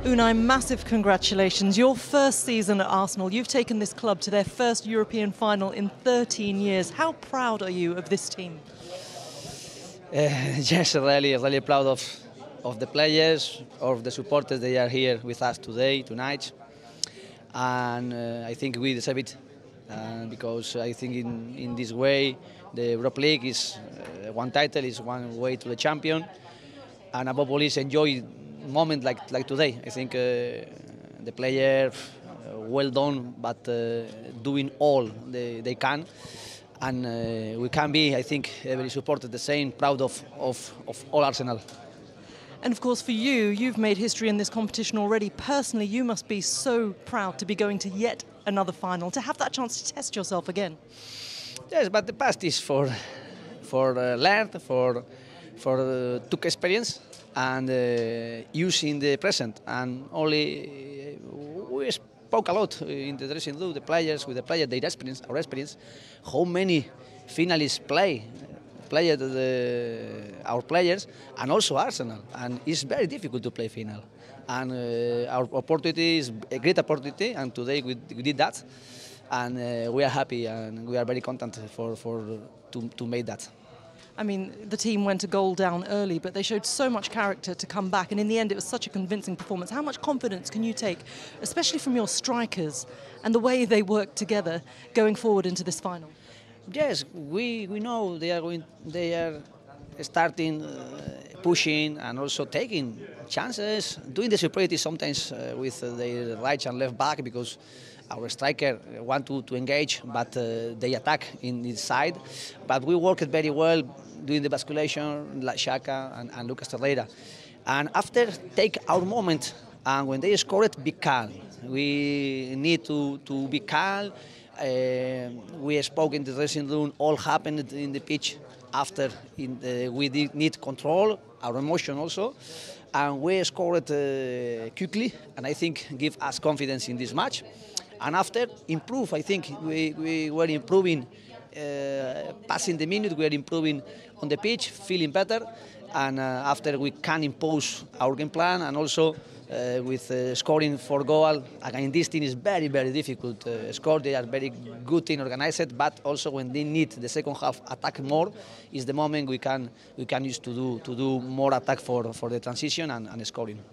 Unai, massive congratulations. Your first season at Arsenal, you've taken this club to their first European final in 13 years. How proud are you of this team? Yes, really proud of the players, of the supporters. They are here with us tonight, and I think we deserve it because I think in this way the Europa League is one title, is one way to the champion, and above all is enjoy moment like today. I think the player well done, but doing all they can. And we can be, I think, every supporter the same, proud of all Arsenal. And of course, for you, you've made history in this competition already. Personally, you must be so proud to be going to yet another final, to have that chance to test yourself again. Yes, but the past is for learn, for took experience, and using the present. And only we spoke a lot in the dressing room, the players, with the players, their experience, our experience, how many finalists played our players, and also Arsenal. And it's very difficult to play final. And our opportunity is a great opportunity, and today we did that. And we are happy, and we are very content to make that. I mean, the team went a goal down early, but they showed so much character to come back, and in the end it was such a convincing performance. How much confidence can you take, especially from your strikers and the way they work together going forward into this final? Yes, we know they are starting pushing and also taking chances, doing the superiority sometimes with their right and left back, because our striker want to engage, but they attack in this side. But we worked very well doing the basculation, like Xhaka and Lucas Torreira. And after take our moment, and when they score it, be calm. We need to be calm. We spoke in the dressing room, all happened in the pitch after we need control, our emotion also. And we scored quickly, and I think give us confidence in this match. And after, improve. I think we were improving, passing the minute, we were improving on the pitch, feeling better. And after we can impose our game plan, and also with scoring 4 goals. Again, this team is very, very difficult score. They are very good team organized, but also when they need the second half attack more, is the moment we can use to do more attack for the transition and scoring.